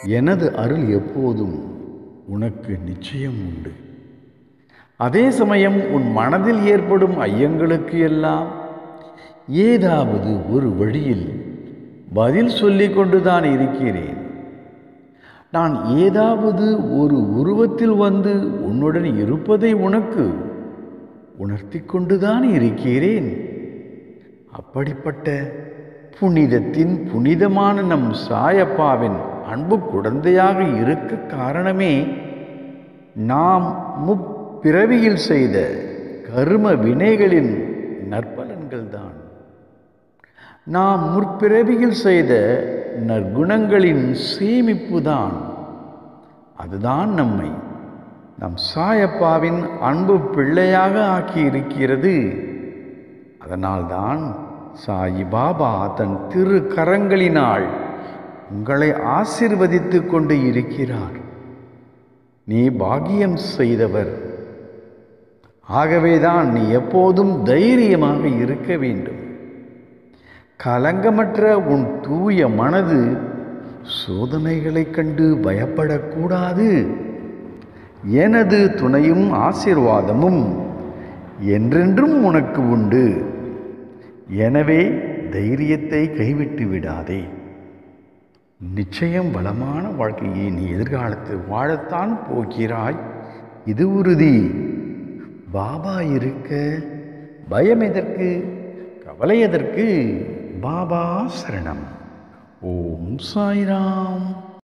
எனது அருள் எப்போதும் உனக்கு நிச்சயம் உண்டு. அதே சமயம் உன் மனதில் ஏற்படும் ஐயங்களுக்கு எல்லாம் ஏதாவது ஒரு வழியில் பதில் சொல்லிக் கொண்டுதான் இருக்கிறேன். நான் ஏதாவது ஒரு உருவத்தில் வந்து உன்னுடன் இருப்பதை உனக்கு உணர்த்தி கொண்டுதான் இருக்கிறேன். அப்படிப்பட்ட புனிதத்தின் புனிதமான நம் சாயப்பாவின் அன்பு குழந்தையாக இருக்க காரணமே நாம் முப்பிறவியில் செய்த கர்ம வினைகளின் நற்பலன்கள்தான். நாம் முற்பிறவியில் செய்த நற்குணங்களின் சேமிப்புதான். அதுதான் நம்மை நம் சாயப்பாவின் அன்பு பிள்ளையாக ஆக்கியிருக்கிறது. அதனால்தான் சாயி பாபா தன் திரு கரங்களினால் உங்களை ஆசீர்வதித்து கொண்டு இருக்கிறார். நீ பாக்கியம் செய்தவர். ஆகவேதான் நீ எப்போதும் தைரியமாக இருக்க வேண்டும். கலங்கமற்ற உன் தூய மனது சோதனைகளைக் கண்டு பயப்படக்கூடாது. எனது துணையும் ஆசீர்வாதமும் என்றென்றும் உனக்கு உண்டு. எனவே தைரியத்தை கைவிட்டு விடாதே. நிச்சயம் வளமான வாழ்க்கையை நீ எதிர்காலத்தில் வாழத்தான் போகிறாய், இது உறுதி. பாபா இருக்க பயம் எதற்கு, கவலை எதற்கு? பாபா சரணம். ஓம் சாய்ராம்.